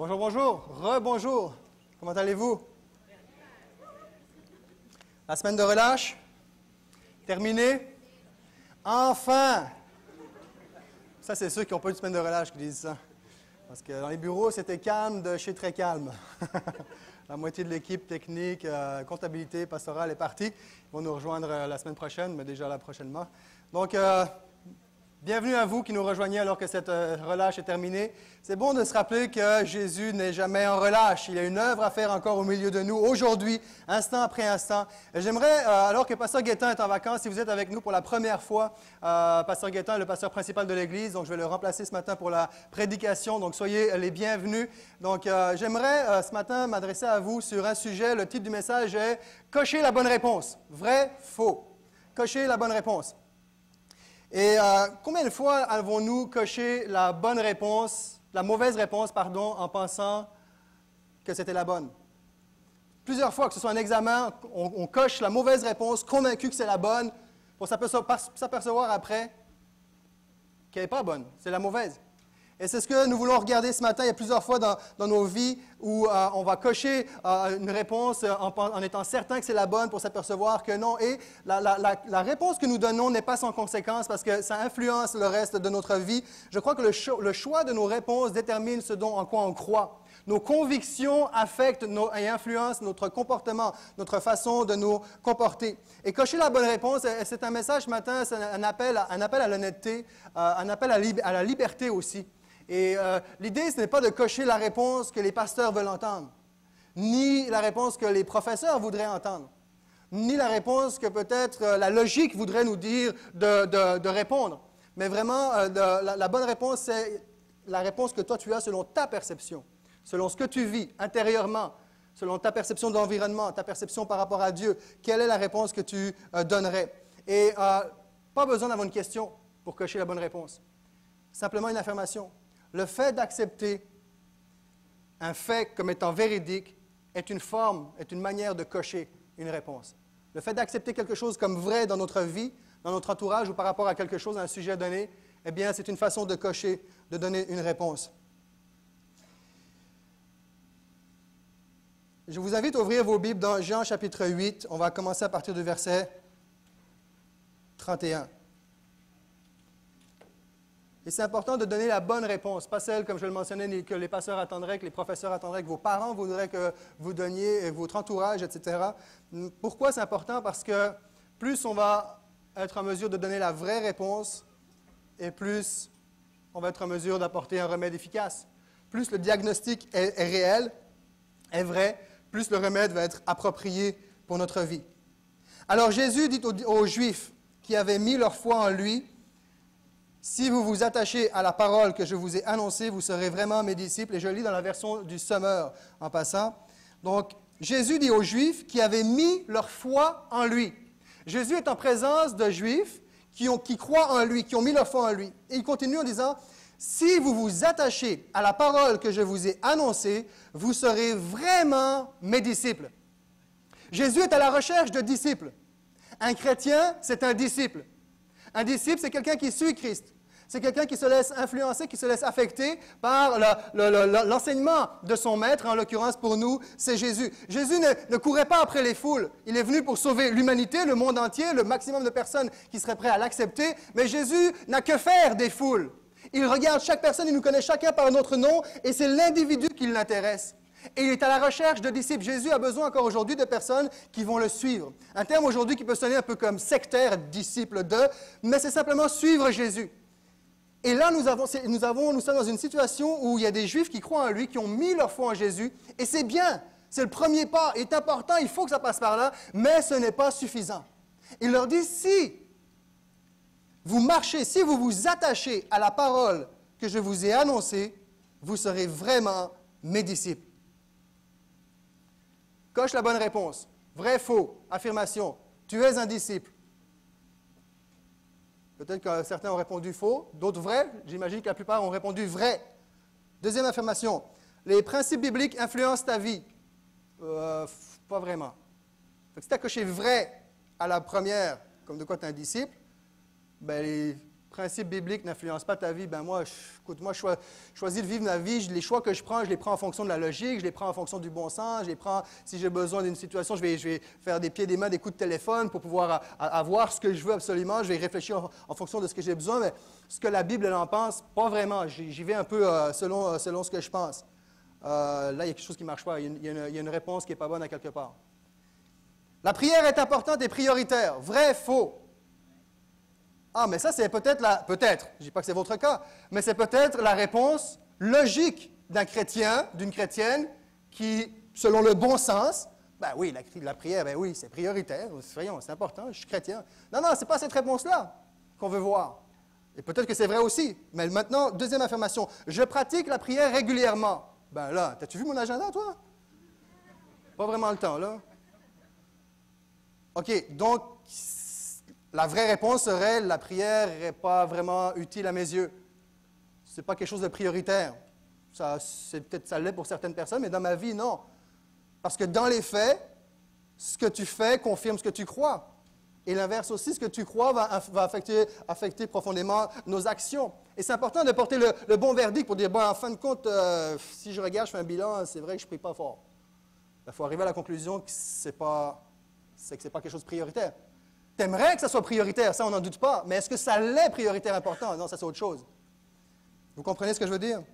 Bonjour, bonjour, rebonjour. Comment allez-vous? La semaine de relâche? Terminée? Enfin! Ça, c'est ceux qui n'ont pas eu de semaine de relâche qui disent ça. Parce que dans les bureaux, c'était calme de chez très calme. La moitié de l'équipe technique, comptabilité, pastorale est partie. Ils vont nous rejoindre la semaine prochaine, mais déjà là prochainement. Donc, bienvenue à vous qui nous rejoignez alors que cette relâche est terminée. C'est bon de se rappeler que Jésus n'est jamais en relâche. Il a une œuvre à faire encore au milieu de nous, aujourd'hui, instant après instant. J'aimerais, alors que Pasteur Gaétan est en vacances, si vous êtes avec nous pour la première fois, Pasteur Gaétan est le pasteur principal de l'Église, donc je vais le remplacer ce matin pour la prédication, donc soyez les bienvenus. Donc, j'aimerais ce matin m'adresser à vous sur un sujet. Le titre du message est « Cochez la bonne réponse ». Vrai, faux. Cochez la bonne réponse. Et combien de fois avons-nous coché la bonne réponse, la mauvaise réponse, pardon, en pensant que c'était la bonne? Plusieurs fois, que ce soit un examen, on coche la mauvaise réponse, convaincu que c'est la bonne, pour s'apercevoir après qu'elle n'est pas bonne, c'est la mauvaise. Et c'est ce que nous voulons regarder ce matin. Il y a plusieurs fois dans nos vies où on va cocher une réponse en étant certain que c'est la bonne pour s'apercevoir que non. Et la réponse que nous donnons n'est pas sans conséquence parce que ça influence le reste de notre vie. Je crois que le choix de nos réponses détermine ce en quoi on croit. Nos convictions affectent et influencent notre comportement, notre façon de nous comporter. Et cocher la bonne réponse, c'est un message ce matin, c'est un appel à l'honnêteté, un appel à la liberté aussi. Et l'idée, ce n'est pas de cocher la réponse que les pasteurs veulent entendre, ni la réponse que les professeurs voudraient entendre, ni la réponse que peut-être la logique voudrait nous dire de répondre. Mais vraiment, la bonne réponse, c'est la réponse que toi tu as selon ta perception, selon ce que tu vis intérieurement, selon ta perception de l'environnement, ta perception par rapport à Dieu. Quelle est la réponse que tu donnerais? Et pas besoin d'avoir une question pour cocher la bonne réponse. Simplement une affirmation. Le fait d'accepter un fait comme étant véridique est une forme, est une manière de cocher une réponse. Le fait d'accepter quelque chose comme vrai dans notre vie, dans notre entourage ou par rapport à quelque chose, à un sujet donné, eh bien, c'est une façon de cocher, de donner une réponse. Je vous invite à ouvrir vos Bibles dans Jean chapitre 8. On va commencer à partir du verset 31. Et c'est important de donner la bonne réponse, pas celle, comme je le mentionnais, que les pasteurs attendraient, que les professeurs attendraient, que vos parents voudraient que vous donniez, votre entourage, etc. Pourquoi c'est important? Parce que plus on va être en mesure de donner la vraie réponse, et plus on va être en mesure d'apporter un remède efficace. Plus le diagnostic est réel, est vrai, plus le remède va être approprié pour notre vie. Alors Jésus dit aux Juifs qui avaient mis leur foi en lui, « Si vous vous attachez à la parole que je vous ai annoncée, vous serez vraiment mes disciples. » Et je lis dans la version du Sommeur en passant. Donc, Jésus dit aux Juifs qui avaient mis leur foi en lui. Jésus est en présence de Juifs qui croient en lui, qui ont mis leur foi en lui. Et il continue en disant, « Si vous vous attachez à la parole que je vous ai annoncée, vous serez vraiment mes disciples. » Jésus est à la recherche de disciples. Un chrétien, c'est un disciple. Un disciple, c'est quelqu'un qui suit Christ. C'est quelqu'un qui se laisse influencer, qui se laisse affecter par l'enseignement de son maître. En l'occurrence, pour nous, c'est Jésus. Jésus ne courait pas après les foules. Il est venu pour sauver l'humanité, le monde entier, le maximum de personnes qui seraient prêtes à l'accepter. Mais Jésus n'a que faire des foules. Il regarde chaque personne, il nous connaît chacun par notre nom, et c'est l'individu qui l'intéresse. Et il est à la recherche de disciples. Jésus a besoin encore aujourd'hui de personnes qui vont le suivre. Un terme aujourd'hui qui peut sonner un peu comme sectaire, disciple de, mais c'est simplement suivre Jésus. Et là, nous sommes dans une situation où il y a des Juifs qui croient en lui, qui ont mis leur foi en Jésus, et c'est bien, c'est le premier pas, il est important, il faut que ça passe par là, mais ce n'est pas suffisant. Il leur dit, si vous marchez, si vous vous attachez à la parole que je vous ai annoncée, vous serez vraiment mes disciples. Coche la bonne réponse. Vrai, faux, affirmation. Tu es un disciple. Peut-être que certains ont répondu faux, d'autres vrai. J'imagine que la plupart ont répondu vrai. Deuxième affirmation. Les principes bibliques influencent ta vie. Pas vraiment. Donc, si tu as coché vrai à la première, comme de quoi tu es un disciple, ben, principes bibliques n'influencent pas ta vie, ben moi, écoute, moi, je choisis de vivre ma vie. Les choix que je les prends en fonction de la logique, je les prends en fonction du bon sens, je les prends, si j'ai besoin d'une situation, je vais faire des pieds, des mains, des coups de téléphone pour pouvoir avoir ce que je veux absolument. Je vais réfléchir en fonction de ce que j'ai besoin, mais ce que la Bible elle en pense, pas vraiment. J'y vais un peu selon ce que je pense. Là, il y a quelque chose qui ne marche pas. Il y a une réponse qui n'est pas bonne à quelque part. La prière est importante et prioritaire. Vrai, faux? Ah, mais ça, c'est peut-être peut-être, je ne dis pas que c'est votre cas, mais c'est peut-être la réponse logique d'un chrétien, d'une chrétienne, qui, selon le bon sens, ben oui, la prière, ben oui, c'est prioritaire, voyons, c'est important, je suis chrétien. Non, ce n'est pas cette réponse-là qu'on veut voir. Et peut-être que c'est vrai aussi. Mais maintenant, deuxième affirmation, je pratique la prière régulièrement. Ben là, t'as-tu vu mon agenda, toi? Pas vraiment le temps, là. OK, donc, la vraie réponse serait, la prière n'est pas vraiment utile à mes yeux. Ce n'est pas quelque chose de prioritaire. Peut-être ça l'est pour certaines personnes, mais dans ma vie, non. Parce que dans les faits, ce que tu fais confirme ce que tu crois. Et l'inverse aussi, ce que tu crois va affecter profondément nos actions. Et c'est important de porter le bon verdict pour dire, bon, en fin de compte, si je regarde, je fais un bilan, c'est vrai que je ne prie pas fort. Il faut arriver à la conclusion que ce n'est pas quelque chose de prioritaire. Tu aimerais que ça soit prioritaire, ça on n'en doute pas, mais est-ce que ça l'est prioritaire important? Non, ça c'est autre chose. Vous comprenez ce que je veux dire?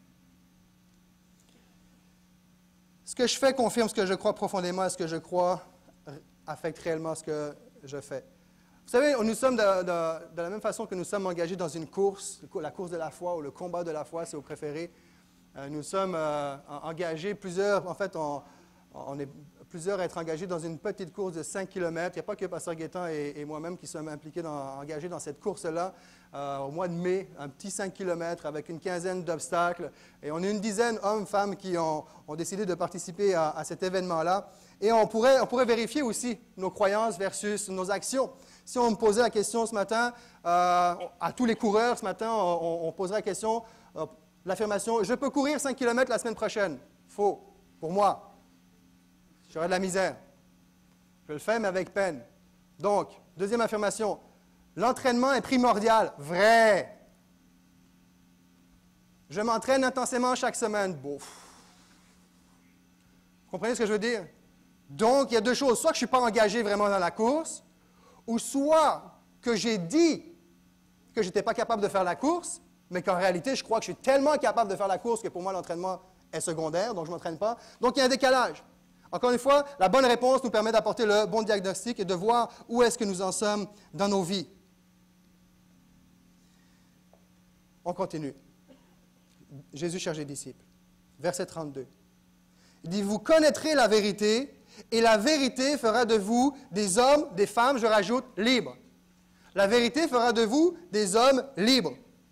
Ce que je fais confirme ce que je crois profondément, et ce que je crois affecte réellement ce que je fais. Vous savez, nous sommes de la même façon que nous sommes engagés dans une course, la course de la foi ou le combat de la foi, si vous préférez. Nous sommes engagés, plusieurs, en fait, on est plusieurs à être engagés dans une petite course de 5 km. Il n'y a pas que Pasteur Gaétan et moi-même qui sommes engagés dans cette course-là. Au mois de mai, un petit 5 km avec une quinzaine d'obstacles. Et on est une dizaine, hommes, femmes, qui ont décidé de participer à cet événement-là. Et on pourrait vérifier aussi nos croyances versus nos actions. Si on me posait la question ce matin, à tous les coureurs ce matin, on poserait la question, l'affirmation, je peux courir 5 km la semaine prochaine. Faux, pour moi. J'aurais de la misère. Je le fais, mais avec peine. Donc, deuxième affirmation, l'entraînement est primordial. Vrai. Je m'entraîne intensément chaque semaine. Bouf. Vous comprenez ce que je veux dire? Donc, il y a deux choses. Soit que je ne suis pas engagé vraiment dans la course, ou soit que j'ai dit que je n'étais pas capable de faire la course, mais qu'en réalité, je crois que je suis tellement capable de faire la course que pour moi, l'entraînement est secondaire, donc je ne m'entraîne pas. Donc, il y a un décalage. Encore une fois, la bonne réponse nous permet d'apporter le bon diagnostic et de voir où est-ce que nous en sommes dans nos vies. On continue. Jésus cherche les disciples. Verset 32. Il dit, vous connaîtrez la vérité, et la vérité fera de vous des hommes, des femmes, je rajoute, libres. La vérité fera de vous des hommes libres.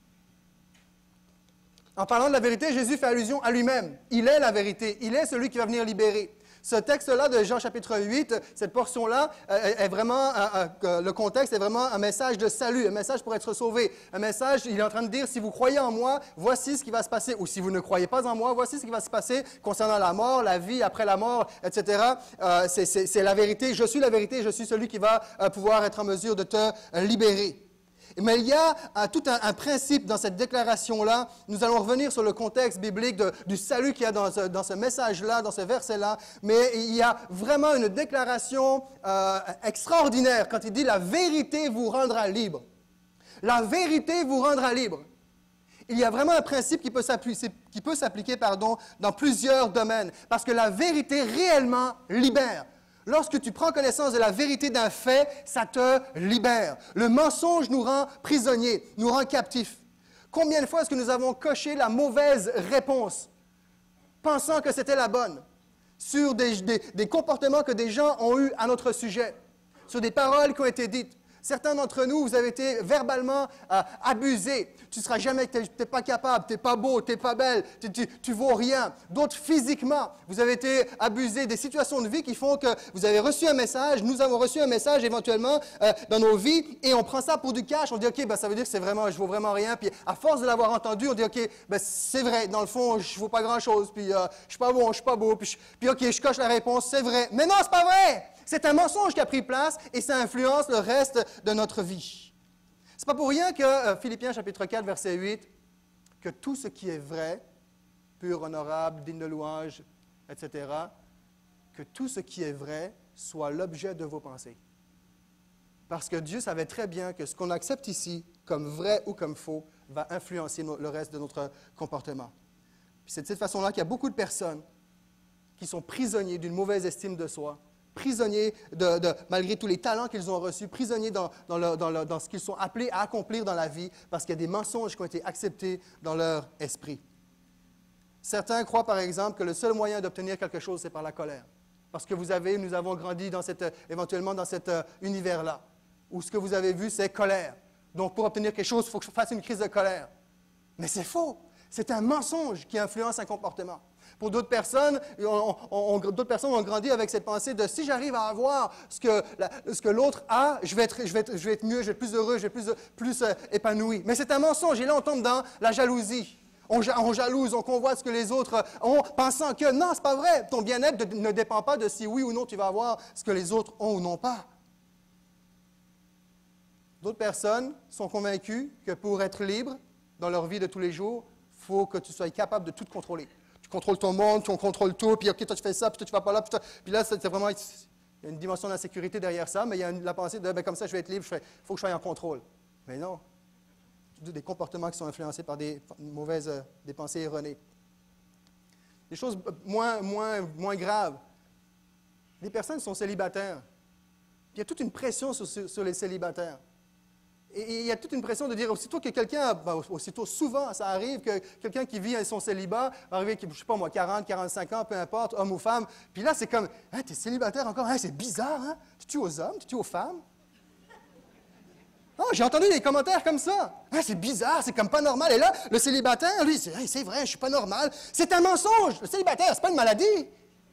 En parlant de la vérité, Jésus fait allusion à lui-même. Il est la vérité. Il est celui qui va venir libérer. Ce texte-là de Jean chapitre 8, cette portion-là, est vraiment, le contexte est vraiment un message de salut, un message pour être sauvé. Un message, il est en train de dire, si vous croyez en moi, voici ce qui va se passer. Ou si vous ne croyez pas en moi, voici ce qui va se passer concernant la mort, la vie après la mort, etc. C'est la vérité. Je suis la vérité. Je suis celui qui va pouvoir être en mesure de te libérer. Mais il y a tout un principe dans cette déclaration-là. Nous allons revenir sur le contexte biblique du salut qu'il y a dans ce message-là, dans ce verset-là. Mais il y a vraiment une déclaration extraordinaire quand il dit « La vérité vous rendra libre ». La vérité vous rendra libre. Il y a vraiment un principe qui peut s'appliquer dans plusieurs domaines. Parce que la vérité réellement libère. Lorsque tu prends connaissance de la vérité d'un fait, ça te libère. Le mensonge nous rend prisonniers, nous rend captifs. Combien de fois est-ce que nous avons coché la mauvaise réponse, pensant que c'était la bonne, sur des comportements que des gens ont eus à notre sujet, sur des paroles qui ont été dites? Certains d'entre nous, vous avez été verbalement abusés. Tu ne seras jamais, tu n'es pas capable, tu n'es pas beau, tu n'es pas belle, tu ne vaux rien. D'autres, physiquement, vous avez été abusés. Des situations de vie qui font que vous avez reçu un message, nous avons reçu un message éventuellement dans nos vies, et on prend ça pour du cash. On dit, OK, ben, ça veut dire que c'est vraiment, je ne vaux vraiment rien. Puis à force de l'avoir entendu, on dit, OK, ben, c'est vrai, dans le fond, je ne vaux pas grand-chose. Puis je ne suis pas bon, je ne suis pas beau. Puis OK, je coche la réponse, c'est vrai. Mais non, ce n'est pas vrai! C'est un mensonge qui a pris place et ça influence le reste de notre vie. C'est pas pour rien que Philippiens chapitre 4, verset 8, que tout ce qui est vrai, pur, honorable, digne de louange, etc., que tout ce qui est vrai soit l'objet de vos pensées. Parce que Dieu savait très bien que ce qu'on accepte ici, comme vrai ou comme faux, va influencer le reste de notre comportement. Puis c'est de cette façon-là qu'il y a beaucoup de personnes qui sont prisonniers d'une mauvaise estime de soi, prisonniers malgré tous les talents qu'ils ont reçus, prisonniers dans ce qu'ils sont appelés à accomplir dans la vie, parce qu'il y a des mensonges qui ont été acceptés dans leur esprit. Certains croient, par exemple, que le seul moyen d'obtenir quelque chose, c'est par la colère. Parce que nous avons grandi éventuellement dans cet univers-là, où ce que vous avez vu, c'est colère. Donc, pour obtenir quelque chose, il faut que je fasse une crise de colère. Mais c'est faux. C'est un mensonge qui influence un comportement. Pour d'autres personnes, ont grandi avec cette pensée de si j'arrive à avoir ce que l'autre a, je vais être mieux, je vais être plus heureux, je vais être plus épanoui. Mais c'est un mensonge. Et là, on tombe dans la jalousie. On jalouse, on convoite ce que les autres ont, pensant que non, c'est pas vrai. Ton bien-être ne dépend pas de si oui ou non tu vas avoir ce que les autres ont ou n'ont pas. D'autres personnes sont convaincues que pour être libre dans leur vie de tous les jours, il faut que tu sois capable de tout contrôler. Tu contrôles ton monde, tu contrôles tout, puis OK, toi tu fais ça, puis toi tu vas pas là, puis là, c'est vraiment, il y a une dimension d'insécurité derrière ça, mais il y a la pensée de, comme ça je vais être libre, il faut que je sois en contrôle. Mais non. Des comportements qui sont influencés par des pensées erronées. Des choses moins graves. Les personnes sont célibataires. Il y a toute une pression sur les célibataires. Et il y a toute une pression de dire, aussitôt que souvent, ça arrive que quelqu'un qui vit son célibat va arriver, je ne sais pas moi, 40, 45 ans, peu importe, homme ou femme, puis là, c'est comme, hein, t'es célibataire encore, hein, c'est bizarre, hein? Tu tues aux hommes, tu tues aux femmes? Oh, j'ai entendu des commentaires comme ça. Ah, c'est bizarre, c'est comme pas normal. Et là, le célibataire, lui, c'est vrai, je suis pas normal. C'est un mensonge. Le célibataire, c'est pas une maladie.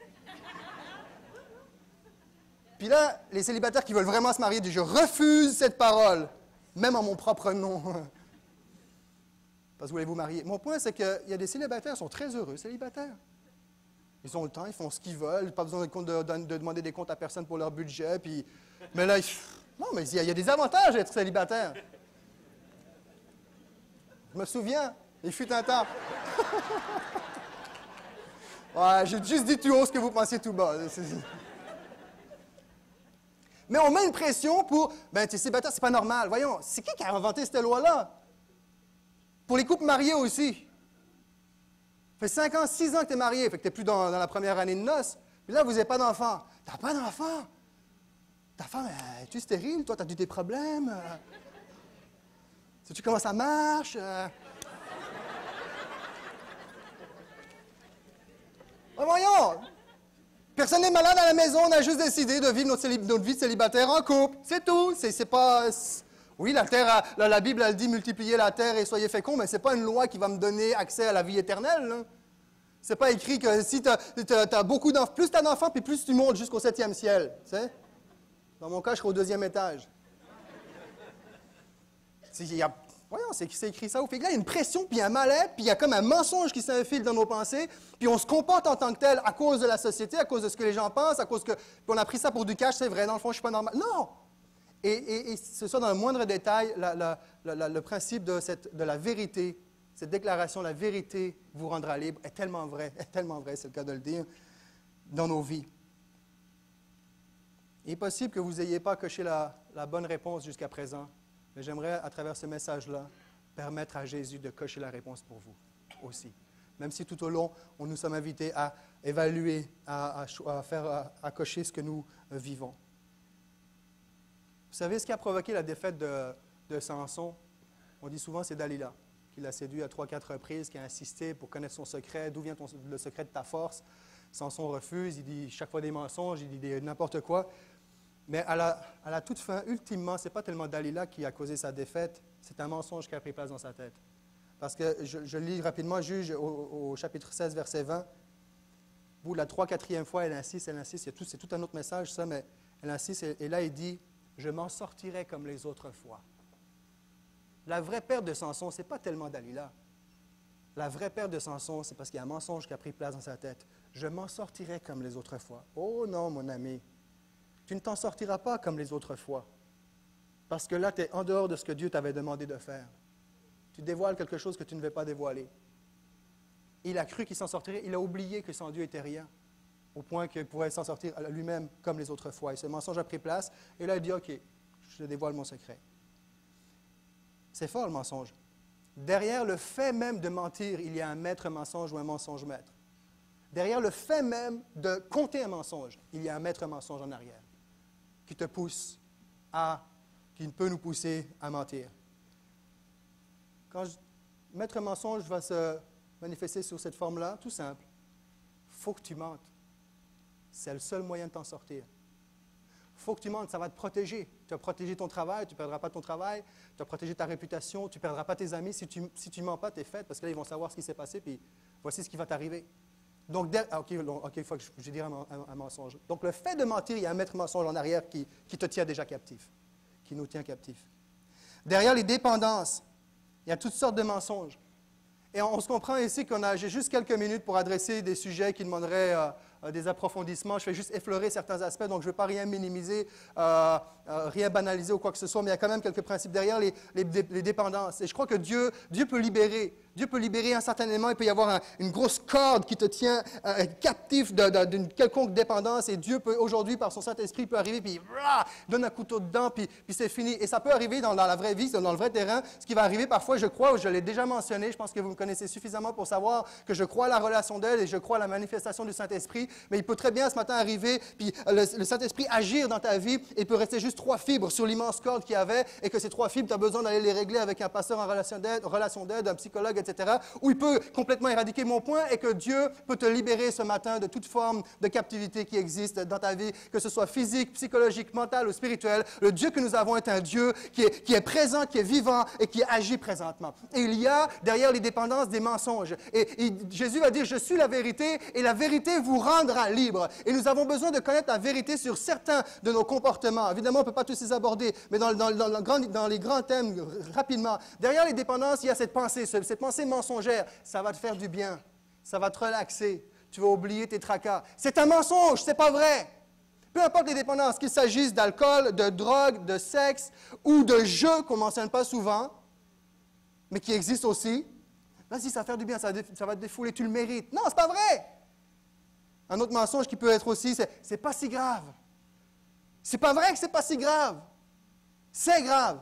Puis là, les célibataires qui veulent vraiment se marier disent, je refuse cette parole, même en mon propre nom. Parce que voulez-vous marier? Mon point, c'est qu'il y a des célibataires qui sont très heureux, célibataires. Ils ont le temps, ils font ce qu'ils veulent, pas besoin de demander des comptes à personne pour leur budget. Puis, mais là, non, mais il y a des avantages d'être célibataire. Je me souviens, il fut un temps. Ouais, j'ai juste dit tout haut ce que vous pensiez tout bas. Mais on met une pression pour, t'es célibataire, c'est pas normal. Voyons, c'est qui a inventé cette loi-là? Pour les couples mariés aussi. Ça fait 5 ans, 6 ans que tu es marié, fait que tu n'es plus dans la première année de noces. Puis là, vous n'avez pas d'enfant. Tu n'as pas d'enfant. Ta femme, es-tu stérile? Toi, tu as eu des problèmes? Sais-tu comment ça marche? Oh, voyons! Personne n'est malade à la maison, on a juste décidé de vivre notre vie de célibataire en couple. C'est tout. C'est pas... Oui, la Bible, elle dit multipliez la terre et soyez féconds, mais ce n'est pas une loi qui va me donner accès à la vie éternelle. Ce n'est pas écrit que si tu as beaucoup d'enfants, plus tu as d'enfants, puis plus tu montes jusqu'au 7e ciel. Tu sais? Dans mon cas, je serai au 2e étage. Voyons, c'est écrit ça. Fait que là, il y a une pression, puis un mal-être, puis il y a comme un mensonge qui s'infile dans nos pensées, puis on se comporte en tant que tel à cause de la société, à cause de ce que les gens pensent, à cause que... Puis on a pris ça pour du cash, c'est vrai, dans le fond, je ne suis pas normal. Non! Et ce soit dans le moindre détail, le principe de la vérité, cette déclaration, la vérité vous rendra libre, est tellement vrai, c'est le cas de le dire, dans nos vies. Il est possible que vous n'ayez pas coché la bonne réponse jusqu'à présent, mais j'aimerais, à travers ce message-là, permettre à Jésus de cocher la réponse pour vous aussi. Même si tout au long, on nous sommes invités à évaluer, à cocher ce que nous vivons. Vous savez ce qui a provoqué la défaite de Samson? On dit souvent c'est Dalila, qui l'a séduit à 3-4 reprises, qui a insisté pour connaître son secret. D'où vient le secret de ta force? Samson refuse, il dit chaque fois des mensonges, il dit n'importe quoi. Mais à la toute fin, ultimement, ce n'est pas tellement Dalila qui a causé sa défaite, c'est un mensonge qui a pris place dans sa tête. Parce que je lis rapidement Juge au chapitre 16, verset 20. Au bout de la 3-4e fois, elle insiste, c'est tout un autre message, ça, mais elle insiste, et là, il dit « Je m'en sortirai comme les autres fois ». La vraie perte de Samson, ce n'est pas tellement Dalila. La vraie perte de Samson, c'est parce qu'il y a un mensonge qui a pris place dans sa tête. « Je m'en sortirai comme les autres fois ». Oh non, mon ami, tu ne t'en sortiras pas comme les autres fois. Parce que là, tu es en dehors de ce que Dieu t'avait demandé de faire. Tu dévoiles quelque chose que tu ne veux pas dévoiler. Il a cru qu'il s'en sortirait. Il a oublié que sans Dieu, il n'était rien. Au point qu'il pourrait s'en sortir lui-même comme les autres fois. Et ce mensonge a pris place. Et là, il dit, OK, je dévoile mon secret. C'est fort, le mensonge. Derrière le fait même de mentir, il y a un maître mensonge ou un mensonge maître. Derrière le fait même de compter un mensonge, il y a un maître mensonge en arrière qui te pousse qui peut nous pousser à mentir. Maître mensonge va se manifester sous cette forme-là, tout simple. Il faut que tu mentes. C'est le seul moyen de t'en sortir. Il faut que tu mentes, ça va te protéger. Tu vas protéger ton travail, tu ne perdras pas ton travail, tu vas protéger ta réputation, tu ne perdras pas tes amis. Si tu ne mens pas, tu es fait, parce que là, ils vont savoir ce qui s'est passé, puis voici ce qui va t'arriver. Donc, il faut que je dise un mensonge. Donc, le fait de mentir, il y a un maître mensonge en arrière qui te tient déjà captif, qui nous tient captifs. Derrière les dépendances, il y a toutes sortes de mensonges. Et on se comprend ici j'ai juste quelques minutes pour adresser des sujets qui demanderaient des approfondissements. Je fais juste effleurer certains aspects, donc je ne veux pas rien minimiser, rien banaliser ou quoi que ce soit, mais il y a quand même quelques principes derrière les dépendances. Et je crois que Dieu peut libérer. Dieu peut libérer un certain élément. Il peut y avoir une grosse corde qui te tient captif d'une quelconque dépendance. Et Dieu peut aujourd'hui, par son Saint-Esprit, peut arriver, puis donne un couteau dedans, puis c'est fini. Et ça peut arriver dans la vraie vie, dans le vrai terrain. Ce qui va arriver parfois, je crois, je l'ai déjà mentionné, je pense que vous me connaissez suffisamment pour savoir que je crois à la relation d'aide et je crois à la manifestation du Saint-Esprit. Mais il peut très bien ce matin arriver, puis le Saint-Esprit agir dans ta vie, et il peut rester juste 3 fibres sur l'immense corde qu'il y avait, et que ces 3 fibres, tu as besoin d'aller les régler avec un pasteur en relation d'aide, un psychologue, etc., où il peut complètement éradiquer mon point, et que Dieu peut te libérer ce matin de toute forme de captivité qui existe dans ta vie, que ce soit physique, psychologique, mentale ou spirituelle. Le Dieu que nous avons est un Dieu qui est présent, qui est vivant et qui agit présentement. Et il y a derrière les dépendances des mensonges. Et Jésus va dire, je suis la vérité, et la vérité vous rendra libre. Et nous avons besoin de connaître la vérité sur certains de nos comportements. Évidemment, on ne peut pas tous les aborder, mais dans les grands thèmes, rapidement. Derrière les dépendances, il y a cette pensée mensongère. Ça va te faire du bien. Ça va te relaxer. Tu vas oublier tes tracas. C'est un mensonge, c'est pas vrai. Peu importe les dépendances, qu'il s'agisse d'alcool, de drogue, de sexe ou de jeux qu'on ne mentionne pas souvent, mais qui existent aussi. Vas-y, ça va faire du bien, ça va te défouler, tu le mérites. Non, c'est pas vrai. Un autre mensonge qui peut être aussi, c'est pas si grave. C'est pas vrai que c'est pas si grave. C'est grave.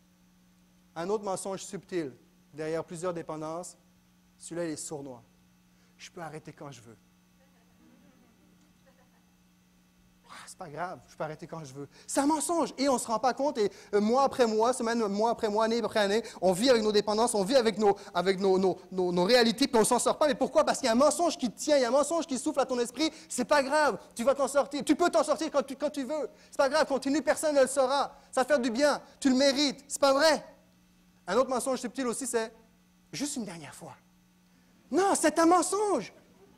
Un autre mensonge subtil, derrière plusieurs dépendances, celui-là, il est sournois. Je peux arrêter quand je veux. C'est pas grave, je peux arrêter quand je veux. C'est un mensonge et on ne se rend pas compte. Et mois après mois, semaine, mois après mois, année après année, on vit avec nos dépendances, on vit avec nos réalités, puis on ne s'en sort pas. Mais pourquoi? Parce qu'il y a un mensonge qui te tient, il y a un mensonge qui souffle à ton esprit. C'est pas grave, tu vas t'en sortir. Tu peux t'en sortir quand tu veux. C'est pas grave, continue, personne ne le saura. Ça va faire du bien, tu le mérites. C'est pas vrai. Un autre mensonge subtil aussi, c'est juste une dernière fois. Non, c'est un mensonge.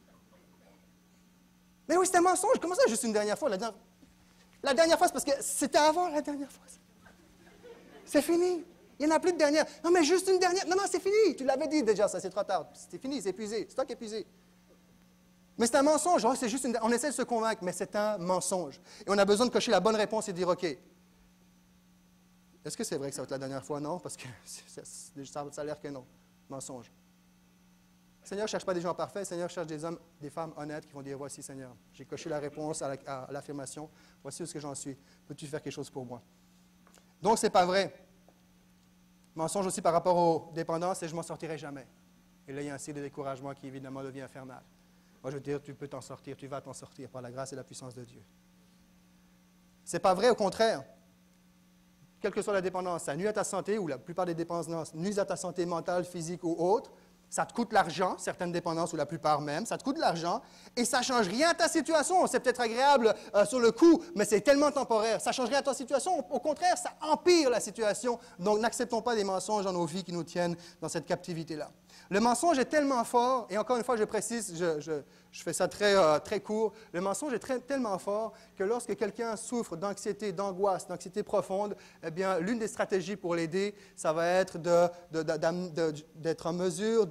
Mais oui, c'est un mensonge. Comment ça, juste une dernière fois? La dernière fois, c'est parce que c'était avant la dernière fois. C'est fini. Il n'y en a plus de dernière. Non, mais juste une dernière. Non, c'est fini. Tu l'avais dit déjà, ça, c'est trop tard. C'est fini, c'est épuisé. C'est toi qui es épuisé. Mais c'est un mensonge. Oh, c'est juste on essaie de se convaincre, mais c'est un mensonge. Et on a besoin de cocher la bonne réponse et de dire, OK, est-ce que c'est vrai que ça va être la dernière fois? Non, parce que ça a l'air que non. Mensonge. Le Seigneur ne cherche pas des gens parfaits, le Seigneur cherche des hommes, des femmes honnêtes qui vont dire, voici Seigneur, j'ai coché la réponse à l'affirmation, voici où est-ce que j'en suis, peux-tu faire quelque chose pour moi? Donc, ce n'est pas vrai. Mensonge aussi par rapport aux dépendances, et je ne m'en sortirai jamais. Et là, il y a un signe de découragement qui, évidemment, devient infernal. Moi, je veux dire, tu peux t'en sortir, tu vas t'en sortir par la grâce et la puissance de Dieu. Ce n'est pas vrai, au contraire. Quelle que soit la dépendance, ça nuit à ta santé, ou la plupart des dépendances nuisent à ta santé mentale, physique ou autre. Ça te coûte l'argent, certaines dépendances ou la plupart même, ça te coûte de l'argent et ça ne change rien à ta situation. C'est peut-être agréable sur le coup, mais c'est tellement temporaire. Ça ne change rien à ta situation. Au contraire, ça empire la situation. Donc, n'acceptons pas des mensonges dans nos vies qui nous tiennent dans cette captivité-là. Le mensonge est tellement fort, et encore une fois, je précise, je fais ça très court, le mensonge est tellement fort que lorsque quelqu'un souffre d'anxiété, d'angoisse, d'anxiété profonde, eh bien, l'une des stratégies pour l'aider, ça va être d'être en mesure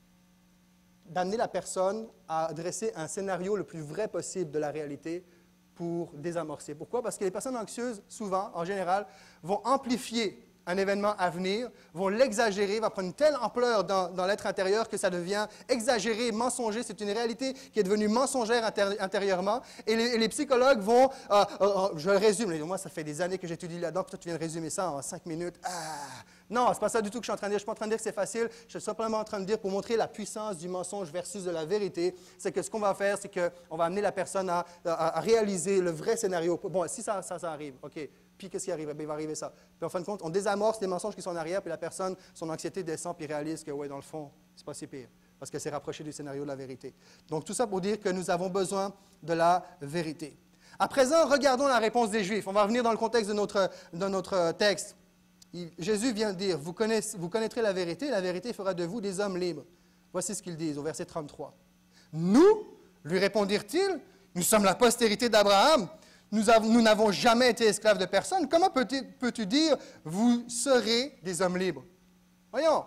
d'amener la personne à dresser un scénario le plus vrai possible de la réalité pour désamorcer. Pourquoi? Parce que les personnes anxieuses, souvent, en général, vont amplifier un événement à venir, vont l'exagérer, va prendre une telle ampleur dans l'être intérieur que ça devient exagéré, mensonger. C'est une réalité qui est devenue mensongère intérieurement. Et les psychologues vont, je le résume, moi ça fait des années que j'étudie là-dedans, puis toi tu viens de résumer ça en 5 minutes. Non, c'est pas ça du tout que je suis en train de dire. Je suis pas en train de dire que c'est facile. Je suis simplement en train de dire, pour montrer la puissance du mensonge versus de la vérité, c'est que ce qu'on va faire, c'est qu'on va amener la personne à réaliser le vrai scénario. Bon, si ça arrive, OK. Puis qu'est-ce qui arrive? Bien, il va arriver ça. Puis en fin de compte, on désamorce les mensonges qui sont en arrière, puis la personne, son anxiété descend, puis réalise que, oui, dans le fond, c'est pas si pire, parce qu'elle s'est rapprochée du scénario de la vérité. Donc, tout ça pour dire que nous avons besoin de la vérité. À présent, regardons la réponse des Juifs. On va revenir dans le contexte de notre texte. Jésus vient de dire, vous connaîtrez la vérité fera de vous des hommes libres. Voici ce qu'ils disent au verset 33. Nous, lui répondirent-ils, nous sommes la postérité d'Abraham. Nous n'avons jamais été esclaves de personne. Comment peux-tu dire, vous serez des hommes libres? Voyons.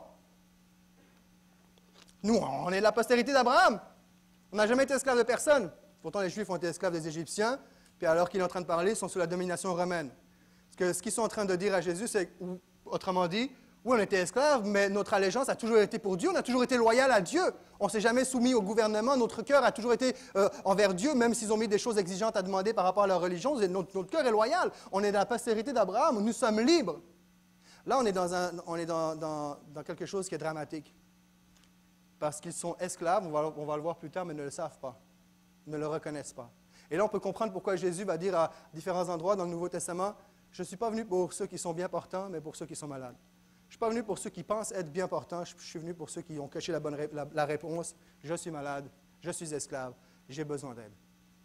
Nous, on est la postérité d'Abraham. On n'a jamais été esclaves de personne. Pourtant, les Juifs ont été esclaves des Égyptiens, puis alors qu'il est en train de parler, ils sont sous la domination romaine. Ce qu'ils sont en train de dire à Jésus, c'est, autrement dit, oui, on était esclaves, mais notre allégeance a toujours été pour Dieu, on a toujours été loyal à Dieu. On ne s'est jamais soumis au gouvernement, notre cœur a toujours été envers Dieu, même s'ils ont mis des choses exigeantes à demander par rapport à leur religion, notre cœur est loyal. On est dans la postérité d'Abraham, nous sommes libres. Là, on est dans quelque chose qui est dramatique. Parce qu'ils sont esclaves, on va le voir plus tard, mais ne le savent pas, ne le reconnaissent pas. Et là, on peut comprendre pourquoi Jésus va dire à différents endroits dans le Nouveau Testament, « Je ne suis pas venu pour ceux qui sont bien portants, mais pour ceux qui sont malades. » Je ne suis pas venu pour ceux qui pensent être bien portants, je suis venu pour ceux qui ont caché la réponse. Je suis malade, je suis esclave, j'ai besoin d'aide.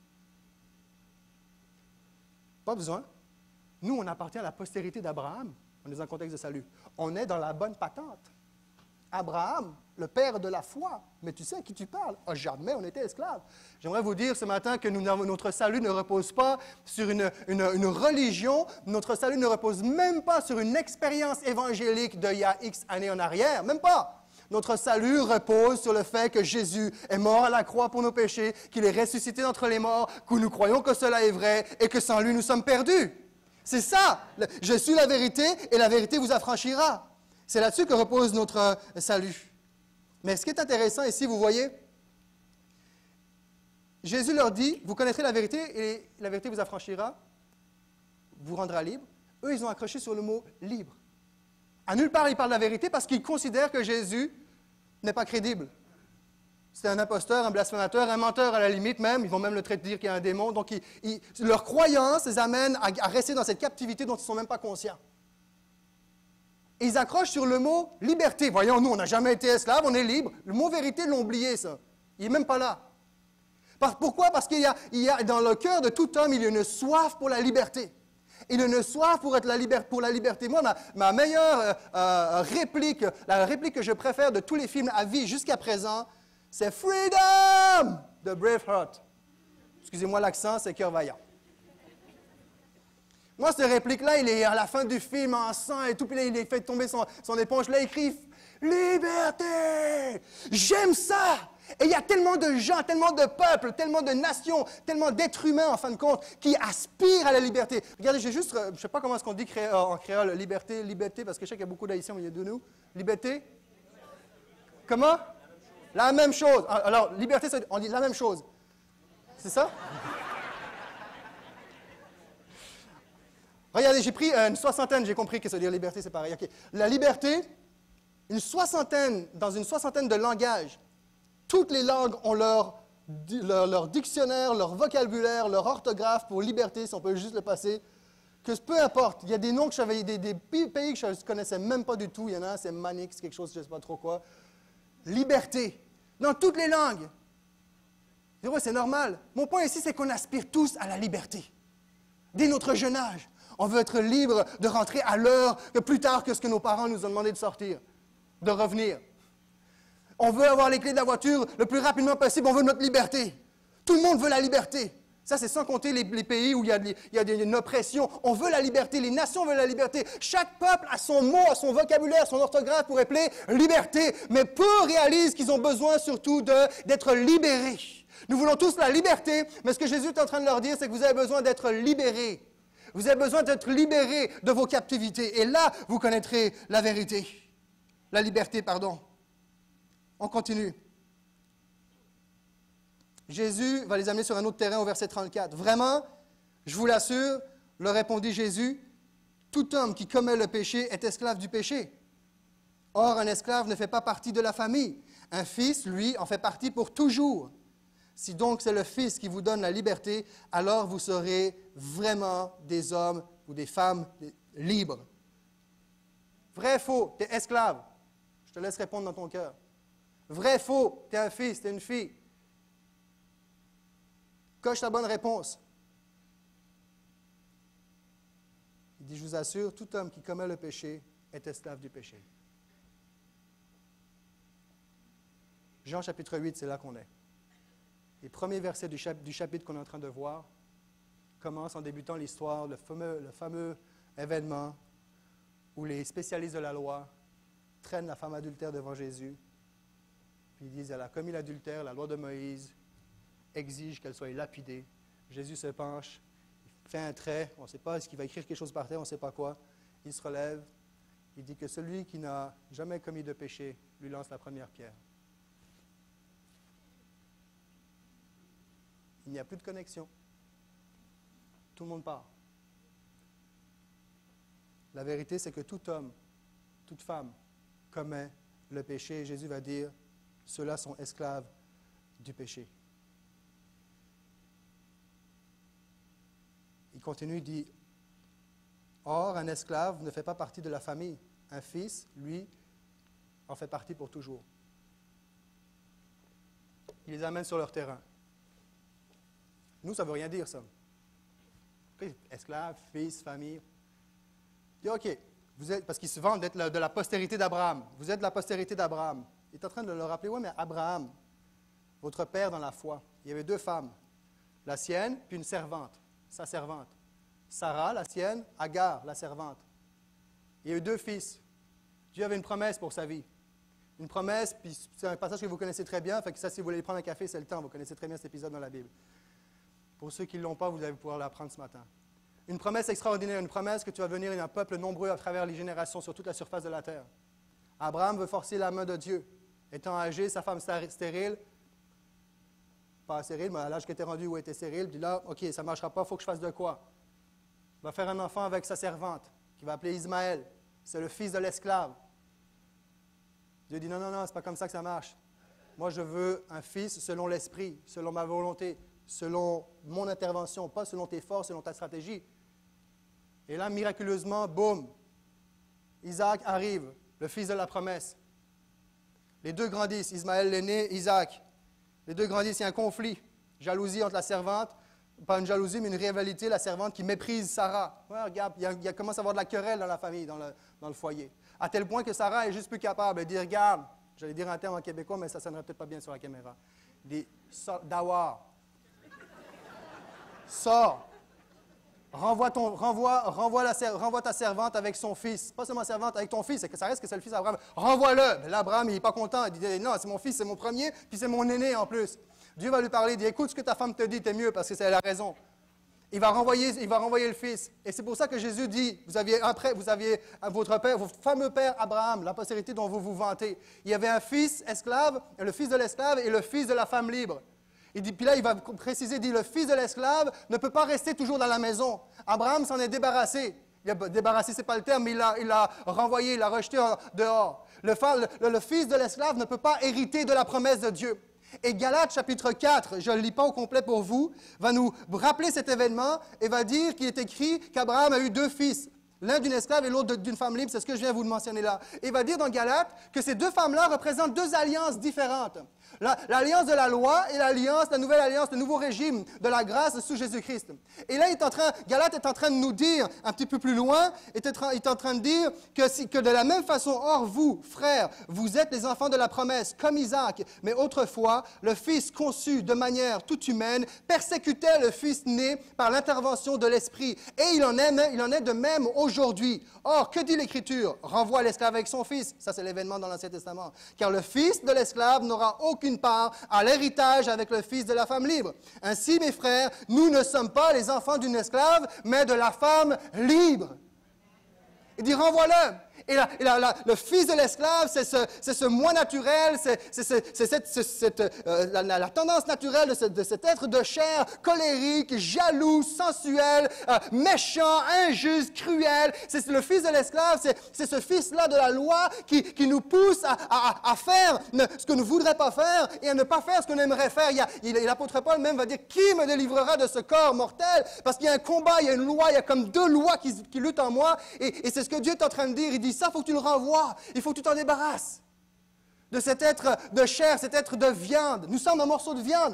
Pas besoin. Nous, on appartient à la postérité d'Abraham. On est dans un contexte de salut. On est dans la bonne patente. Abraham, le père de la foi, mais tu sais à qui tu parles? Ah, jamais on était esclaves. J'aimerais vous dire ce matin que notre salut ne repose pas sur une religion, notre salut ne repose même pas sur une expérience évangélique d'il y a X années en arrière, même pas. Notre salut repose sur le fait que Jésus est mort à la croix pour nos péchés, qu'il est ressuscité d'entre les morts, que nous croyons que cela est vrai et que sans lui nous sommes perdus. C'est ça. Je suis la vérité et la vérité vous affranchira. C'est là-dessus que repose notre salut. Mais ce qui est intéressant ici, vous voyez, Jésus leur dit, vous connaîtrez la vérité et la vérité vous affranchira, vous rendra libre. Eux, ils ont accroché sur le mot libre. À nulle part, ils parlent de la vérité parce qu'ils considèrent que Jésus n'est pas crédible. C'est un imposteur, un blasphémateur, un menteur à la limite même. Ils vont même le traiter de dire qu'il y a un démon. Donc, leur croyance les amène à rester dans cette captivité dont ils ne sont même pas conscients. Et ils accrochent sur le mot « liberté ». Voyons, nous, on n'a jamais été esclaves, on est libre. Le mot « vérité », ils l'ont oublié, ça. Il n'est même pas là. Pourquoi? Parce qu'il y a dans le cœur de tout homme, il y a une soif pour la liberté. Il y a une soif pour la liberté. Moi, ma meilleure réplique, la réplique que je préfère de tous les films à vie jusqu'à présent, c'est « Freedom » de Braveheart. Excusez-moi l'accent, c'est cœur vaillant. Moi, cette réplique-là, il est à la fin du film en sang et tout, puis là, il fait tomber son éponge. Là, il crie « Liberté !» J'aime ça! Et il y a tellement de gens, tellement de peuples, tellement de nations, tellement d'êtres humains, en fin de compte, qui aspirent à la liberté. Regardez, je ne sais pas comment est-ce qu'on dit en créole, liberté, parce que je sais qu'il y a beaucoup d'Haïtiens au milieu de nous. Liberté? Comment? La même chose. Alors, liberté, on dit la même chose. C'est ça? Regardez, j'ai pris une soixantaine, j'ai compris que ça veut dire liberté, c'est pareil. Okay. La liberté, dans une soixantaine de langages, toutes les langues ont leur dictionnaire, leur vocabulaire, leur orthographe pour liberté, si on peut juste le passer. Que peu importe, il y a des noms que j'avais, des pays que je ne connaissais même pas du tout. Il y en a un, c'est Manix, quelque chose, je ne sais pas trop quoi. Liberté, dans toutes les langues. Ouais, c'est normal. Mon point ici, c'est qu'on aspire tous à la liberté. Dès notre jeune âge. On veut être libre de rentrer à l'heure plus tard que ce que nos parents nous ont demandé de sortir, de revenir. On veut avoir les clés de la voiture le plus rapidement possible. On veut notre liberté. Tout le monde veut la liberté. Ça, c'est sans compter les pays où il y a une oppression. On veut la liberté. Les nations veulent la liberté. Chaque peuple a son mot, a son vocabulaire, son orthographe pour appeler liberté. Mais peu réalisent qu'ils ont besoin surtout d'être libérés. Nous voulons tous la liberté, mais ce que Jésus est en train de leur dire, c'est que vous avez besoin d'être libérés. Vous avez besoin d'être libérés de vos captivités. Et là, vous connaîtrez la vérité. La liberté, pardon. On continue. Jésus va les amener sur un autre terrain au verset 34. Vraiment, je vous l'assure, leur répondit Jésus, tout homme qui commet le péché est esclave du péché. Or, un esclave ne fait pas partie de la famille. Un fils, lui, en fait partie pour toujours. Si donc c'est le Fils qui vous donne la liberté, alors vous serez vraiment des hommes ou des femmes libres. Vrai, faux, tu es esclave. Je te laisse répondre dans ton cœur. Vrai, faux, tu es un fils, tu es une fille. Coche ta bonne réponse. Il dit, je vous assure, tout homme qui commet le péché est esclave du péché. Jean chapitre 8, c'est là qu'on est. Les premiers versets du chapitre qu'on est en train de voir commencent en débutant l'histoire, le fameux événement où les spécialistes de la loi traînent la femme adultère devant Jésus. Puis ils disent, elle a commis l'adultère, la loi de Moïse exige qu'elle soit lapidée. Jésus se penche, il fait un trait, on ne sait pas, est-ce qu'il va écrire quelque chose par terre, on ne sait pas quoi. Il se relève, il dit que celui qui n'a jamais commis de péché lui lance la première pierre. Il n'y a plus de connexion. Tout le monde part. La vérité, c'est que tout homme, toute femme commet le péché. Et Jésus va dire, ceux-là sont esclaves du péché. Il continue, il dit, or, un esclave ne fait pas partie de la famille. Un fils, lui, en fait partie pour toujours. Il les amène sur leur terrain. Nous, ça ne veut rien dire, ça. Esclave, fils, famille. Il dit, OK, vous êtes, parce qu'ils se vantent d'être de la postérité d'Abraham. Vous êtes de la postérité d'Abraham. Il est en train de leur rappeler, oui, mais Abraham, votre père dans la foi, il y avait 2 femmes. La sienne, puis une servante, sa servante. Sarah, la sienne, Agar, la servante. Il y a eu 2 fils. Dieu avait une promesse pour sa vie. Une promesse, puis c'est un passage que vous connaissez très bien, fait que ça, si vous voulez prendre un café, c'est le temps. Vous connaissez très bien cet épisode dans la Bible. Pour ceux qui ne l'ont pas, vous allez pouvoir l'apprendre ce matin. Une promesse extraordinaire, une promesse que tu vas devenir un peuple nombreux à travers les générations sur toute la surface de la terre. Abraham veut forcer la main de Dieu. Étant âgé, sa femme stérile, pas stérile, mais à l'âge qu'elle était rendue où elle était stérile, il dit là, OK, ça ne marchera pas, il faut que je fasse de quoi? Il va faire un enfant avec sa servante, qu'il va appeler Ismaël. C'est le fils de l'esclave. Dieu dit non, non, non, ce n'est pas comme ça que ça marche. Moi, je veux un fils selon l'esprit, selon ma volonté, selon mon intervention, pas selon tes forces, selon ta stratégie. Et là, miraculeusement, boum, Isaac arrive, le fils de la promesse. Les 2 grandissent, Ismaël l'aîné, Isaac. Les 2 grandissent, il y a un conflit, jalousie entre la servante, pas une jalousie, mais une rivalité, la servante qui méprise Sarah. Ouais, regarde, il commence à avoir de la querelle dans la famille, dans le foyer. À tel point que Sarah est juste plus capable de dire, regarde, j'allais dire un terme en québécois, mais ça ne sonnerait peut-être pas bien sur la caméra. Il dit, dawar. Sors. Renvoie ta servante avec son fils. Pas seulement servante, avec ton fils, c'est que ça reste que c'est le fils d'Abraham. Renvoie-le. Mais là, Abraham, il n'est pas content. Il dit, non, c'est mon fils, c'est mon premier, puis c'est mon aîné en plus. Dieu va lui parler, il dit, écoute ce que ta femme te dit, t'es mieux parce que c'est la raison. Il va renvoyer le fils. Et c'est pour ça que Jésus dit, vous aviez votre père, votre fameux père Abraham, la postérité dont vous vous vantez. Il y avait un fils esclave, le fils de l'esclave et le fils de la femme libre. Il dit, puis là, il va préciser, il dit, le fils de l'esclave ne peut pas rester toujours dans la maison. Abraham s'en est débarrassé. Débarrassé, ce n'est pas le terme, mais il l'a renvoyé, il l'a rejeté dehors. Le fils de l'esclave ne peut pas hériter de la promesse de Dieu. Et Galates chapitre 4, je ne le lis pas au complet pour vous, va nous rappeler cet événement et va dire qu'il est écrit qu'Abraham a eu 2 fils. L'un d'une esclave et l'autre d'une femme libre, c'est ce que je viens de vous mentionner là. Et il va dire dans Galates que ces 2 femmes-là représentent 2 alliances différentes. L'alliance de la loi et la nouvelle alliance, le nouveau régime de la grâce sous Jésus-Christ. Et là, Galate est en train de nous dire, un petit peu plus loin, il est en train de dire que de la même façon, or vous, frères, vous êtes les enfants de la promesse, comme Isaac. Mais autrefois, le fils conçu de manière toute humaine persécutait le fils né par l'intervention de l'Esprit. Et il en est de même aujourd'hui. Or, que dit l'Écriture? Renvoie l'esclave avec son fils. Ça, c'est l'événement dans l'Ancien Testament. Car le fils de l'esclave n'aura aucune aucune part à l'héritage avec le fils de la femme libre. Ainsi, mes frères, nous ne sommes pas les enfants d'une esclave, mais de la femme libre. Il dit, renvoie-le. Et le fils de l'esclave, c'est ce moi naturel, c'est la tendance naturelle de cet être de chair, colérique, jaloux, sensuel, méchant, injuste, cruel. C'est le fils de l'esclave, c'est ce fils-là de la loi qui nous pousse à faire ce que nous ne voudrions pas faire et à ne pas faire ce qu'on aimerait faire. L'apôtre Paul même va dire, qui me délivrera de ce corps mortel? Parce qu'il y a un combat, il y a une loi, il y a comme deux lois qui luttent en moi. Et c'est ce que Dieu est en train de dire. Il dit, ça, il faut que tu le renvoies. Il faut que tu t'en débarrasses de cet être de chair, cet être de viande. Nous sommes un morceau de viande.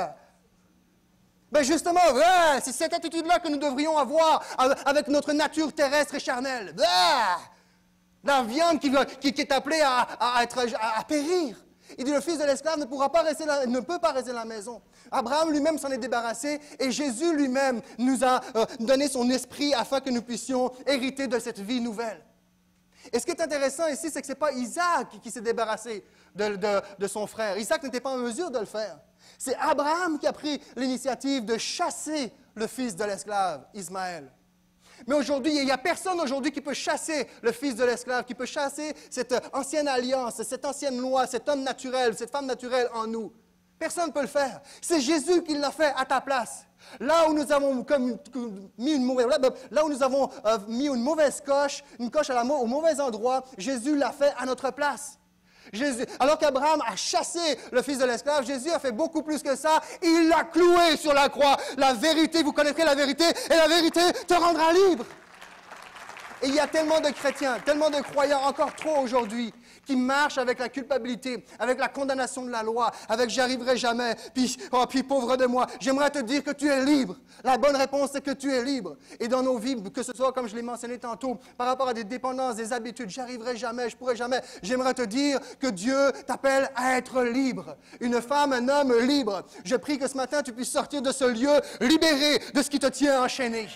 Ben justement, c'est cette attitude-là que nous devrions avoir avec notre nature terrestre et charnelle. La viande qui est appelée à périr. Il dit, le fils de l'esclave ne peut pas rester dans la maison. Abraham lui-même s'en est débarrassé et Jésus lui-même nous a donné son esprit afin que nous puissions hériter de cette vie nouvelle. Et ce qui est intéressant ici, c'est que ce n'est pas Isaac qui s'est débarrassé de son frère. Isaac n'était pas en mesure de le faire. C'est Abraham qui a pris l'initiative de chasser le fils de l'esclave, Ismaël. Mais aujourd'hui, il n'y a personne aujourd'hui qui peut chasser le fils de l'esclave, qui peut chasser cette ancienne alliance, cette ancienne loi, cet homme naturel, cette femme naturelle en nous. Personne ne peut le faire. C'est Jésus qui l'a fait à ta place. Là où nous avons mis une mauvaise coche, une coche au mauvais endroit, Jésus l'a fait à notre place. Alors qu'Abraham a chassé le fils de l'esclave, Jésus a fait beaucoup plus que ça. Il l'a cloué sur la croix. La vérité, vous connaîtrez la vérité, et la vérité te rendra libre. Et il y a tellement de chrétiens, tellement de croyants, encore trop aujourd'hui, qui marchent avec la culpabilité, avec la condamnation de la loi, avec « j'y arriverai jamais », puis pauvre de moi. J'aimerais te dire que tu es libre. La bonne réponse, c'est que tu es libre. Et dans nos vies, que ce soit, comme je l'ai mentionné tantôt, par rapport à des dépendances, des habitudes, « j'y arriverai jamais, je pourrai jamais », j'aimerais te dire que Dieu t'appelle à être libre. Une femme, un homme libre. Je prie que ce matin, tu puisses sortir de ce lieu libéré de ce qui te tient enchaîné.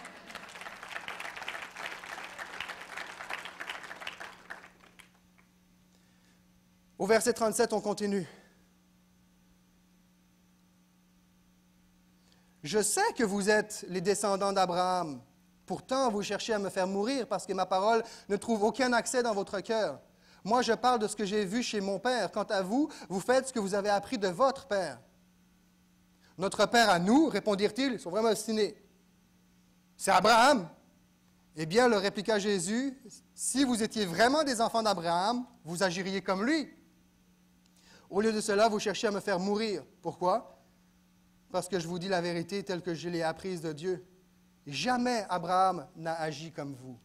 Au verset 37, on continue. Je sais que vous êtes les descendants d'Abraham. Pourtant, vous cherchez à me faire mourir parce que ma parole ne trouve aucun accès dans votre cœur. Moi, je parle de ce que j'ai vu chez mon père. Quant à vous, vous faites ce que vous avez appris de votre père. Notre père à nous, répondirent-ils, ils sont vraiment obstinés. C'est Abraham. Eh bien, leur répliqua Jésus, si vous étiez vraiment des enfants d'Abraham, vous agiriez comme lui. Au lieu de cela, vous cherchez à me faire mourir. Pourquoi? Parce que je vous dis la vérité telle que je l'ai apprise de Dieu. Jamais Abraham n'a agi comme vous.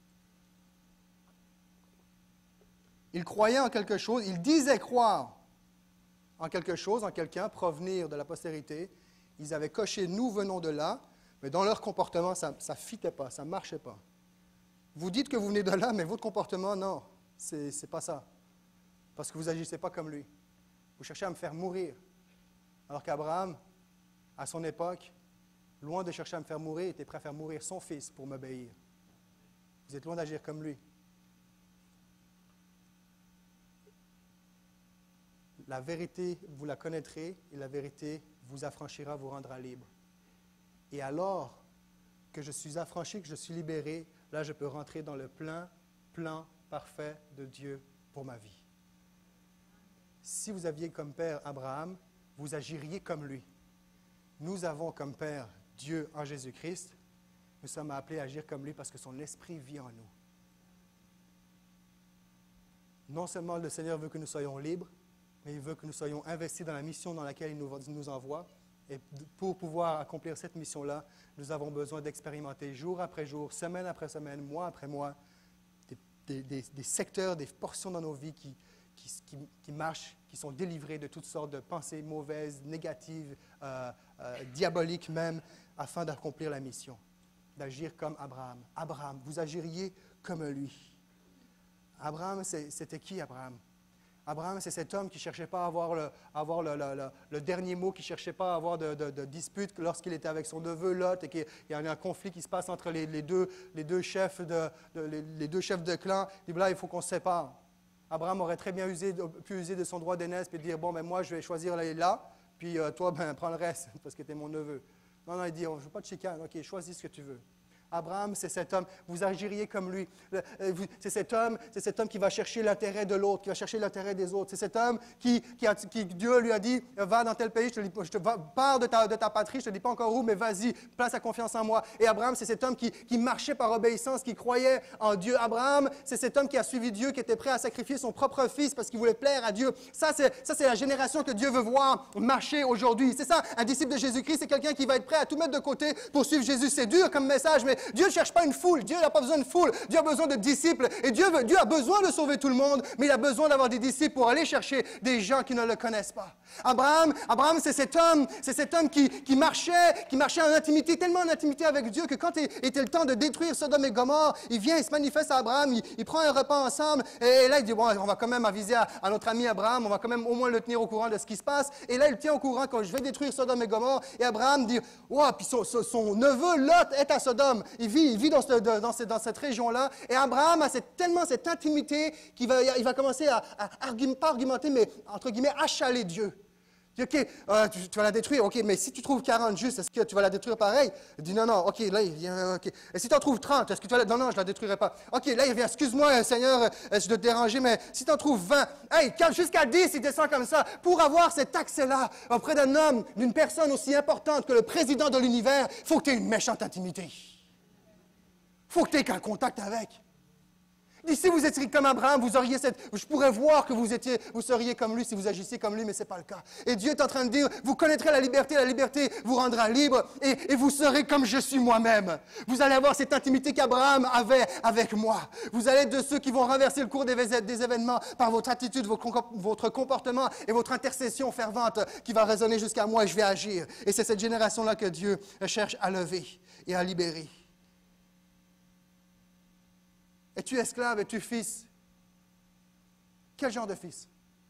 Il croyait en quelque chose, il disait croire en quelque chose, en quelqu'un, provenir de la postérité. Ils avaient coché « nous venons de là », mais dans leur comportement, ça ne fitait pas, ça ne marchait pas. Vous dites que vous venez de là, mais votre comportement, non, c'est pas ça. Parce que vous n'agissez pas comme lui. Vous cherchez à me faire mourir. Alors qu'Abraham, à son époque, loin de chercher à me faire mourir, était prêt à faire mourir son fils pour m'obéir. Vous êtes loin d'agir comme lui. La vérité, vous la connaîtrez, et la vérité vous affranchira, vous rendra libre. Et alors que je suis affranchi, que je suis libéré, là, je peux rentrer dans le plein plan parfait de Dieu pour ma vie. Si vous aviez comme père Abraham, vous agiriez comme lui. Nous avons comme père Dieu en Jésus-Christ. Nous sommes appelés à agir comme lui parce que son esprit vit en nous. Non seulement le Seigneur veut que nous soyons libres, mais il veut que nous soyons investis dans la mission dans laquelle il nous envoie. Et pour pouvoir accomplir cette mission-là, nous avons besoin d'expérimenter jour après jour, semaine après semaine, mois après mois, des secteurs, des portions dans nos vies qui marchent, qui sont délivrés de toutes sortes de pensées mauvaises, négatives, diaboliques même, afin d'accomplir la mission, d'agir comme Abraham. Abraham, vous agiriez comme lui. Abraham, c'était qui Abraham? Abraham, c'est cet homme qui ne cherchait pas à avoir le dernier mot, qui ne cherchait pas à avoir de dispute lorsqu'il était avec son neveu Lot et qu'il y a un conflit qui se passe entre les deux chefs de clan. Il dit, là, il faut qu'on se sépare. Abraham aurait très bien pu user de son droit d'aînesse et dire, bon, ben moi, je vais choisir là, puis toi, ben prends le reste, parce que tu es mon neveu. Non, non, il dit, oh, je ne veux pas de chicane, ok, choisis ce que tu veux. Abraham, c'est cet homme, vous agiriez comme lui. C'est cet homme qui va chercher l'intérêt de l'autre, qui va chercher l'intérêt des autres. C'est cet homme qui Dieu lui a dit, va dans tel pays, pars de ta patrie, je ne te dis pas encore où, mais vas-y, place ta confiance en moi. Et Abraham, c'est cet homme qui marchait par obéissance, qui croyait en Dieu. Abraham, c'est cet homme qui a suivi Dieu, qui était prêt à sacrifier son propre fils parce qu'il voulait plaire à Dieu. Ça, c'est la génération que Dieu veut voir marcher aujourd'hui. C'est ça, un disciple de Jésus-Christ, c'est quelqu'un qui va être prêt à tout mettre de côté pour suivre Jésus. C'est dur comme message, mais Dieu ne cherche pas une foule. Dieu n'a pas besoin de foule. Dieu a besoin de disciples. Et Dieu a besoin de sauver tout le monde, mais il a besoin d'avoir des disciples pour aller chercher des gens qui ne le connaissent pas. Abraham, c'est cet homme qui marchait en intimité, tellement en intimité avec Dieu que quand il était le temps de détruire Sodome et Gomorrhe, il vient, il se manifeste à Abraham, il prend un repas ensemble, et là il dit, bon, on va quand même aviser à notre ami Abraham, on va quand même au moins le tenir au courant de ce qui se passe. Et là, il tient au courant quand je vais détruire Sodome et Gomorrhe. Et Abraham dit, wow, puis son neveu Lot est à Sodome. Il vit dans cette région-là. Et Abraham a tellement cette intimité qu'il va commencer à pas argumenter, mais entre guillemets, achaler Dieu. Il dit, OK, tu vas la détruire, OK, mais si tu trouves 40 justes, est-ce que tu vas la détruire pareil? Il dit, non, OK, là, il vient, OK. Et si tu en trouves 30, est-ce que tu vas la... Non, je ne la détruirai pas. OK, là, il vient, excuse-moi, Seigneur, je dois te déranger, mais si tu en trouves 20, hey, jusqu'à 10, il descend comme ça. Pour avoir cet accès-là auprès d'un homme, d'une personne aussi importante que le président de l'univers, il faut que tu aies une méchante intimité. Il faut que tu aies un contact avec. Et si vous étiez comme Abraham, je pourrais voir que vous seriez comme lui si vous agissiez comme lui, mais ce n'est pas le cas. Et Dieu est en train de dire, vous connaîtrez la liberté vous rendra libre, et vous serez comme je suis moi-même. Vous allez avoir cette intimité qu'Abraham avait avec moi. Vous allez être de ceux qui vont renverser le cours des événements par votre attitude, votre comportement et votre intercession fervente qui va résonner jusqu'à moi et je vais agir. Et c'est cette génération-là que Dieu cherche à lever et à libérer. Es-tu esclave? Es-tu fils? Quel genre de fils?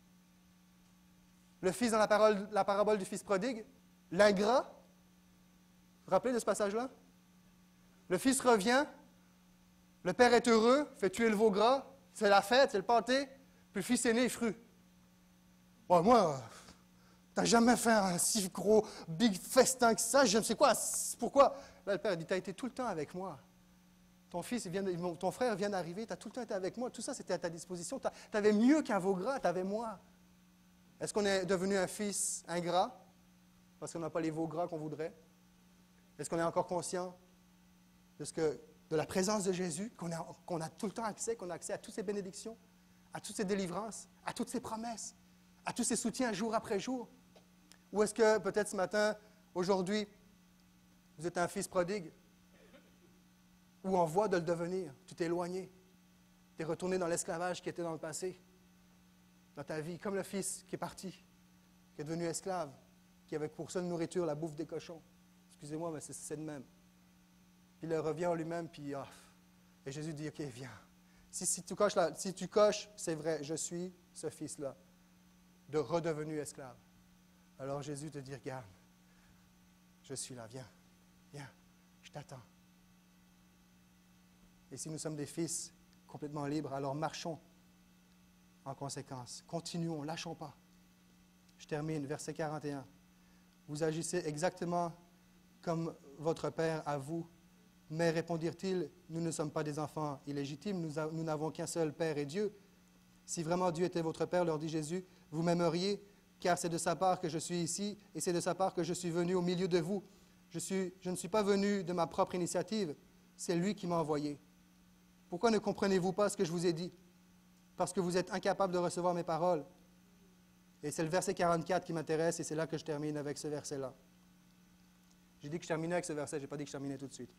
Le fils dans la parabole du fils prodigue? L'ingrat? Vous vous rappelez de ce passage-là? Le fils revient, le père est heureux, fait tuer le veau gras, c'est la fête, c'est le pâté, puis le fils aîné est fru. Bon, moi, t'as jamais fait un si gros big festin que ça, je ne sais quoi, pourquoi? Là, le père dit, t'as été tout le temps avec moi. Ton frère vient d'arriver, tu as tout le temps été avec moi, tout ça c'était à ta disposition. Tu avais mieux qu'un veau gras, tu avais moi. Est-ce qu'on est devenu un fils ingrat parce qu'on n'a pas les veaux gras qu'on voudrait? Est-ce qu'on est encore conscient de la présence de Jésus, qu'on a tout le temps accès, qu'on a accès à toutes ses bénédictions, à toutes ses délivrances, à toutes ses promesses, à tous ses soutiens jour après jour? Ou est-ce que peut-être ce matin, aujourd'hui, vous êtes un fils prodigue? Ou en voie de le devenir, tu t'es éloigné, tu es retourné dans l'esclavage qui était dans le passé, dans ta vie, comme le fils qui est parti, qui est devenu esclave, qui avait pour seule nourriture la bouffe des cochons. Excusez-moi, mais c'est de même. Puis il revient en lui-même, puis et Jésus dit, OK, viens. Si tu coches, c'est vrai, je suis ce fils-là, de redevenu esclave. Alors Jésus te dit, regarde, je suis là, viens, je t'attends. Et si nous sommes des fils complètement libres, alors marchons en conséquence. Continuons, ne lâchons pas. Je termine, verset 41. Vous agissez exactement comme votre Père à vous. Mais répondirent-ils, nous ne sommes pas des enfants illégitimes, nous n'avons qu'un seul Père et Dieu. Si vraiment Dieu était votre Père, leur dit Jésus, vous m'aimeriez, car c'est de sa part que je suis ici, et c'est de sa part que je suis venu au milieu de vous. Je ne suis pas venu de ma propre initiative, c'est lui qui m'a envoyé. Pourquoi ne comprenez-vous pas ce que je vous ai dit? Parce que vous êtes incapables de recevoir mes paroles. Et c'est le verset 44 qui m'intéresse, et c'est là que je termine avec ce verset-là. J'ai dit que je terminais avec ce verset, je n'ai pas dit que je terminais tout de suite.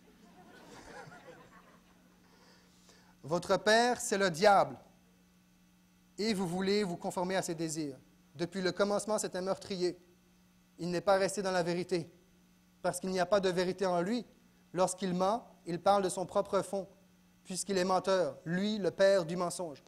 Votre père, c'est le diable, et vous voulez vous conformer à ses désirs. Depuis le commencement, c'est un meurtrier. Il n'est pas resté dans la vérité, parce qu'il n'y a pas de vérité en lui. Lorsqu'il ment, il parle de son propre fond, puisqu'il est menteur, lui, le père du mensonge.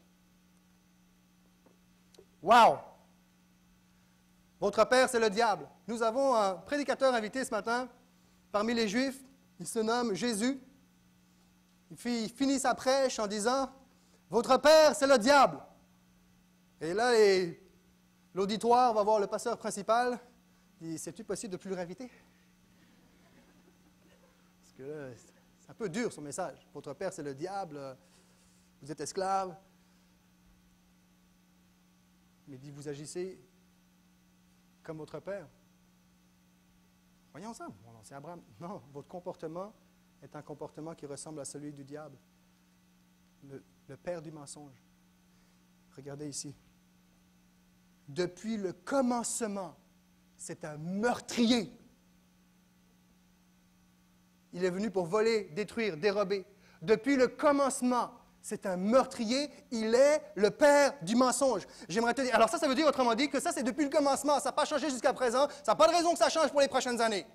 Wow! Votre père, c'est le diable. Nous avons un prédicateur invité ce matin, parmi les Juifs, il se nomme Jésus. Il finit sa prêche en disant, « Votre père, c'est le diable. Et là, l'auditoire va voir le pasteur principal. Il dit, c'est-tu possible de ne plus le réinviter? Parce que là, c'est un peu dur son message. Votre père, c'est le diable. Vous êtes esclave. Mais il dit, vous agissez comme votre père. Voyons ça. Bon, non, c'est Abraham. Non, votre comportement est un comportement qui ressemble à celui du diable. Le père du mensonge. Regardez ici. Depuis le commencement, c'est un meurtrier. Il est venu pour voler, détruire, dérober. Depuis le commencement, c'est un meurtrier. Il est le père du mensonge. J'aimerais te dire, alors ça veut dire autrement dit que ça, c'est depuis le commencement. Ça n'a pas changé jusqu'à présent. Ça n'a pas de raison que ça change pour les prochaines années.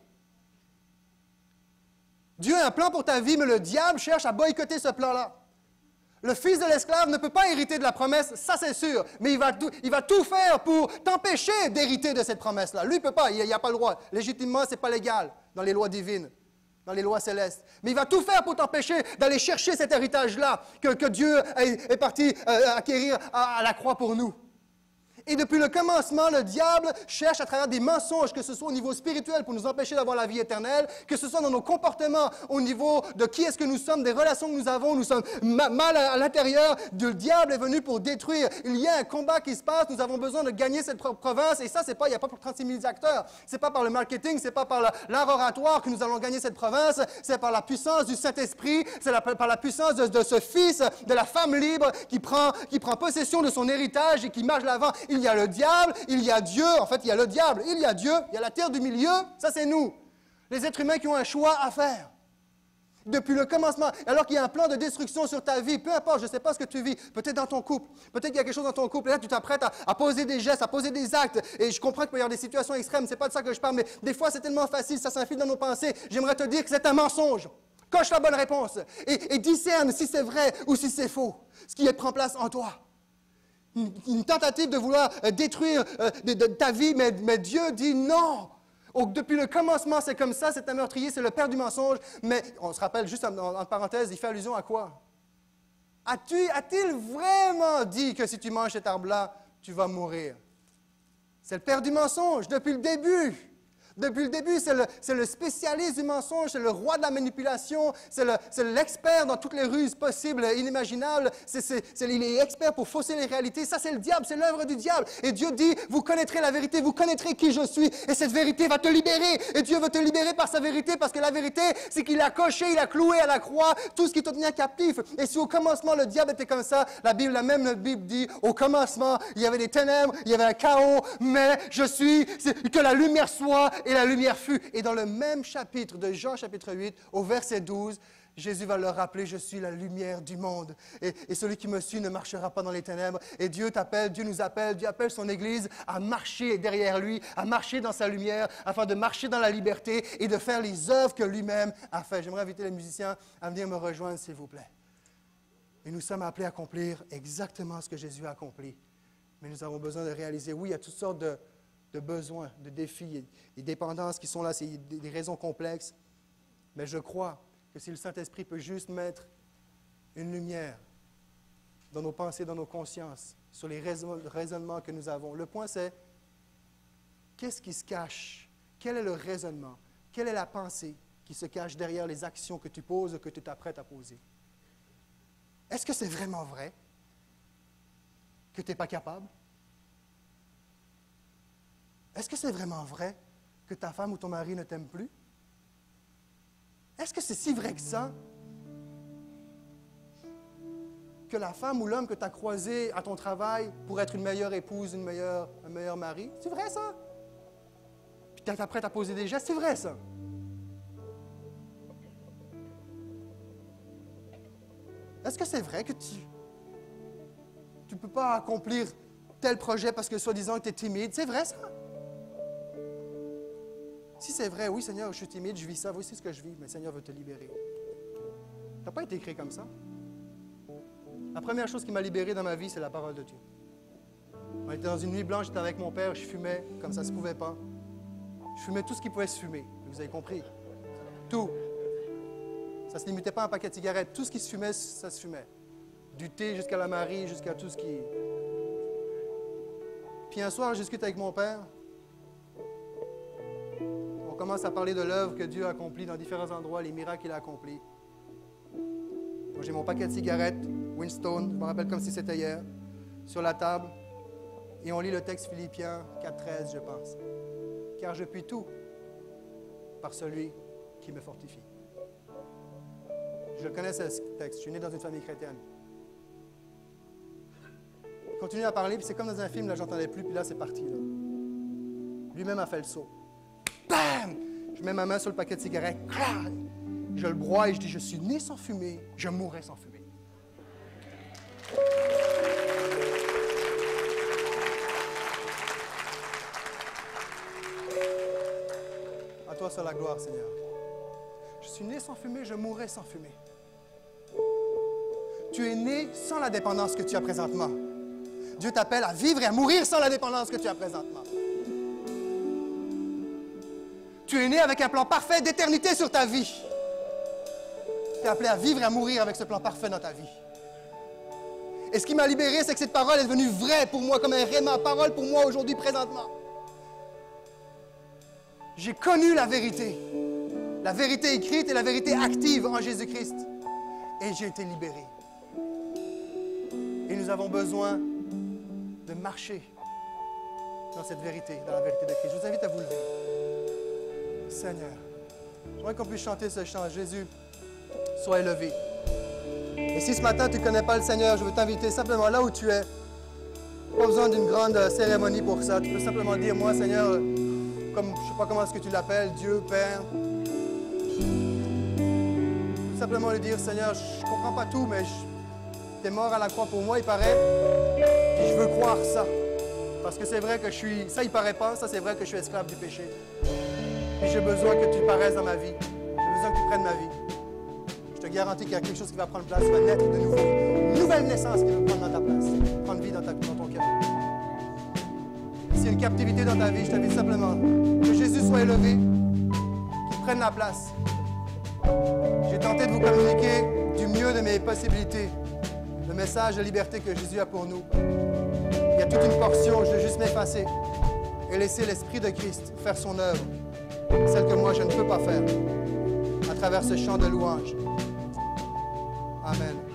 Dieu a un plan pour ta vie, mais le diable cherche à boycotter ce plan-là. Le fils de l'esclave ne peut pas hériter de la promesse, ça c'est sûr, mais il va tout faire pour t'empêcher d'hériter de cette promesse-là. Lui, il ne peut pas, il n'a pas le droit. Légitimement, ce n'est pas légal dans les lois divines, dans les lois célestes. Mais il va tout faire pour t'empêcher d'aller chercher cet héritage-là que Dieu est parti acquérir à la croix pour nous. Et depuis le commencement, le diable cherche à travers des mensonges, que ce soit au niveau spirituel pour nous empêcher d'avoir la vie éternelle, que ce soit dans nos comportements, au niveau de qui est-ce que nous sommes, des relations que nous sommes mal à l'intérieur. Le diable est venu pour détruire. Il y a un combat qui se passe, nous avons besoin de gagner cette province, et ça, il n'y a pas pour 36 000 acteurs. Ce n'est pas par le marketing, ce n'est pas par l'art oratoire que nous allons gagner cette province, c'est par la puissance du Saint-Esprit, c'est par la puissance de ce fils, de la femme libre qui prend possession de son héritage et qui marche l'avant. Il y a le diable, il y a Dieu. En fait, il y a le diable, il y a Dieu, il y a la terre du milieu. Ça, c'est nous. Les êtres humains qui ont un choix à faire. Depuis le commencement, alors qu'il y a un plan de destruction sur ta vie, peu importe, je ne sais pas ce que tu vis, peut-être dans ton couple, peut-être qu'il y a quelque chose dans ton couple, et là tu t'apprêtes à poser des gestes, à poser des actes, et je comprends qu'il peut y avoir des situations extrêmes, c'est pas de ça que je parle, mais des fois c'est tellement facile, ça s'infile dans nos pensées, j'aimerais te dire que c'est un mensonge. Coche la bonne réponse, et discerne si c'est vrai ou si c'est faux, ce qui prend place en toi. Une tentative de vouloir détruire de ta vie, mais Dieu dit non. Depuis le commencement, c'est comme ça, c'est un meurtrier, c'est le père du mensonge. Mais on se rappelle, juste en parenthèse, il fait allusion à quoi? A-t-il vraiment dit que si tu manges cet arbre-là, tu vas mourir? C'est le père du mensonge, depuis le début. Depuis le début, c'est le spécialiste du mensonge, c'est le roi de la manipulation, c'est l'expert dans toutes les ruses possibles, inimaginables. Il est expert pour fausser les réalités. Ça, c'est le diable, c'est l'œuvre du diable. Et Dieu dit, vous connaîtrez la vérité, vous connaîtrez qui je suis, et cette vérité va te libérer. Et Dieu veut te libérer par sa vérité, parce que la vérité, c'est qu'il a coché, il a cloué à la croix tout ce qui te tenait captif. Et si au commencement, le diable était comme ça, la Bible dit, au commencement, il y avait des ténèbres, il y avait un chaos, mais que la lumière soit, et la lumière fut. Et dans le même chapitre de Jean, chapitre 8, au verset 12, Jésus va leur rappeler, je suis la lumière du monde. Et celui qui me suit ne marchera pas dans les ténèbres. Et Dieu t'appelle, Dieu nous appelle, Dieu appelle son Église à marcher derrière lui, à marcher dans sa lumière, afin de marcher dans la liberté et de faire les œuvres que lui-même a fait. J'aimerais inviter les musiciens à venir me rejoindre, s'il vous plaît. Et nous sommes appelés à accomplir exactement ce que Jésus a accompli. Mais nous avons besoin de réaliser, oui, il y a toutes sortes de besoins, de défis, des dépendances qui sont là, c'est des raisons complexes. Mais je crois que si le Saint-Esprit peut juste mettre une lumière dans nos pensées, dans nos consciences, sur les raisonnements que nous avons, le point c'est, qu'est-ce qui se cache? Quel est le raisonnement? Quelle est la pensée qui se cache derrière les actions que tu poses ou que tu t'apprêtes à poser? Est-ce que c'est vraiment vrai que tu n'es pas capable? Est-ce que c'est vraiment vrai que ta femme ou ton mari ne t'aime plus? Est-ce que c'est si vrai que ça? Que la femme ou l'homme que tu as croisé à ton travail pour être une meilleure épouse, un meilleur mari? C'est vrai ça? Puis tu t'apprêtes à poser des gestes, c'est vrai ça? Est-ce que c'est vrai que tu ne peux pas accomplir tel projet parce que soi-disant tu es timide? C'est vrai ça? Si c'est vrai, oui Seigneur, je suis timide, je vis ça, voici ce que je vis, mais le Seigneur veut te libérer. Tu n'as pas été créé comme ça. La première chose qui m'a libéré dans ma vie, c'est la parole de Dieu. On était dans une nuit blanche, j'étais avec mon père, je fumais comme ça ne se pouvait pas. Je fumais tout ce qui pouvait se fumer, vous avez compris? Tout. Ça ne se limitait pas à un paquet de cigarettes. Tout ce qui se fumait, ça se fumait. Du thé jusqu'à la Marie, jusqu'à tout ce qui... Puis un soir, je discute avec mon père. On commence à parler de l'œuvre que Dieu a accomplie dans différents endroits, les miracles qu'il a accomplis. Moi, j'ai mon paquet de cigarettes, Winston, je me rappelle comme si c'était hier, sur la table. Et on lit le texte Philippiens 4,13, je pense. Car je puis tout par celui qui me fortifie. Je connais ce texte, je suis né dans une famille chrétienne. Il continue à parler, puis c'est comme dans un film, là, j'entendais plus, puis là, c'est parti. Là. Lui-même a fait le saut. Bam! Je mets ma main sur le paquet de cigarettes, clac! Je le broie et je dis, je suis né sans fumer, je mourrai sans fumer. À toi soit la gloire, Seigneur. Je suis né sans fumer, je mourrai sans fumer. Tu es né sans la dépendance que tu as présentement. Dieu t'appelle à vivre et à mourir sans la dépendance que tu as présentement. Tu es né avec un plan parfait d'éternité sur ta vie. Tu es appelé à vivre et à mourir avec ce plan parfait dans ta vie. Et ce qui m'a libéré, c'est que cette parole est devenue vraie pour moi, comme un réma, parole pour moi aujourd'hui, présentement. J'ai connu la vérité écrite et la vérité active en Jésus-Christ. Et j'ai été libéré. Et nous avons besoin de marcher dans cette vérité, dans la vérité de Christ. Je vous invite à vous lever. Seigneur, j'aimerais qu'on puisse chanter ce chant. Jésus, sois élevé. Et si ce matin tu ne connais pas le Seigneur, je veux t'inviter simplement là où tu es. Pas besoin d'une grande cérémonie pour ça. Tu peux simplement dire, moi Seigneur, comme je ne sais pas comment est-ce que tu l'appelles, Dieu, Père. Simplement lui dire, Seigneur, je ne comprends pas tout, mais tu es mort à la croix pour moi, il paraît. Et je veux croire ça. Parce que c'est vrai que je suis... Ça, il paraît pas. Ça, c'est vrai que je suis esclave du péché. Et j'ai besoin que tu paraisses dans ma vie. J'ai besoin que tu prennes ma vie. Je te garantis qu'il y a quelque chose qui va prendre place. Tu vas naître de nouveau. Une nouvelle naissance qui va prendre dans ta place. Prendre vie dans ton cœur. S'il y a une captivité dans ta vie, je t'invite simplement que Jésus soit élevé, qu'il prenne la place. J'ai tenté de vous communiquer du mieux de mes possibilités le message de liberté que Jésus a pour nous. Il y a toute une portion, je vais juste m'effacer et laisser l'Esprit de Christ faire son œuvre, celle que moi je ne peux pas faire, à travers ce chant de louange. Amen.